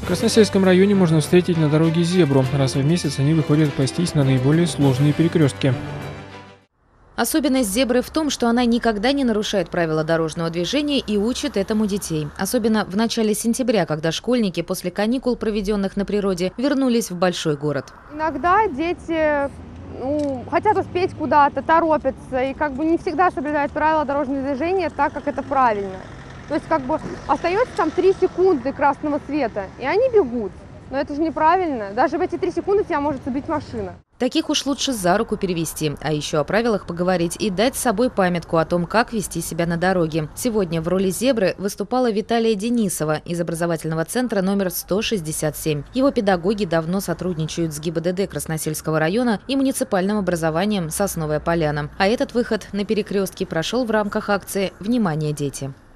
Красносельском районе можно встретить на дороге зебру. Раз в месяц они выходят пастись на наиболее сложные перекрестки. Особенность зебры в том, что она никогда не нарушает правила дорожного движения и учит этому детей. Особенно в начале сентября, когда школьники после каникул, проведенных на природе, вернулись в большой город. Иногда дети хотят успеть куда-то, торопятся и не всегда соблюдают правила дорожного движения так, как это правильно. То есть остается там 3 секунды красного света, и они бегут. Но это же неправильно. Даже в эти 3 секунды тебя может сбить машина. Таких уж лучше за руку перевести, а еще о правилах поговорить и дать с собой памятку о том, как вести себя на дороге. Сегодня в роли зебры выступала Виталия Денисова из образовательного центра номер 167. Его педагоги давно сотрудничают с ГИБДД Красносельского района и муниципальным образованием «Сосновая поляна». А этот выход на перекрестке прошел в рамках акции «Внимание, дети».